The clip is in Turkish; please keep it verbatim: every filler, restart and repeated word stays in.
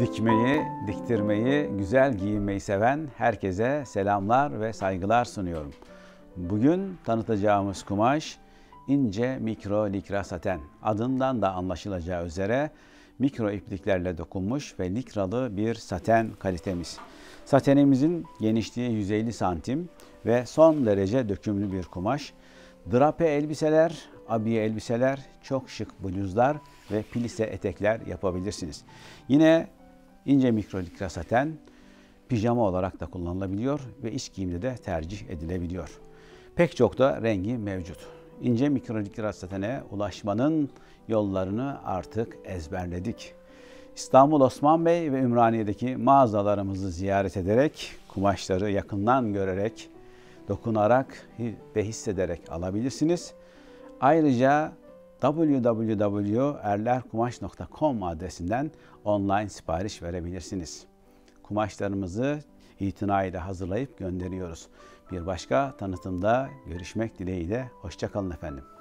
Dikmeyi, diktirmeyi, güzel giyinmeyi seven herkese selamlar ve saygılar sunuyorum. Bugün tanıtacağımız kumaş ince mikro likra saten. Adından da anlaşılacağı üzere mikro ipliklerle dokunmuş ve likralı bir saten kalitemiz. Satenimizin genişliği yüz elli santim ve son derece dökümlü bir kumaş. Drape elbiseler, abiye elbiseler, çok şık bluzlar ve plise etekler yapabilirsiniz. Yine ince mikro likra saten pijama olarak da kullanılabiliyor ve iç giyimde de tercih edilebiliyor. Pek çok da rengi mevcut. İnce mikro likra satene ulaşmanın yollarını artık ezberledik. İstanbul Osman Bey ve Ümraniye'deki mağazalarımızı ziyaret ederek, kumaşları yakından görerek, dokunarak ve hissederek alabilirsiniz. Ayrıca w w w nokta erlerkumaş nokta com adresinden online sipariş verebilirsiniz. Kumaşlarımızı itinayla hazırlayıp gönderiyoruz. Bir başka tanıtımda görüşmek dileğiyle. Hoşça kalın efendim.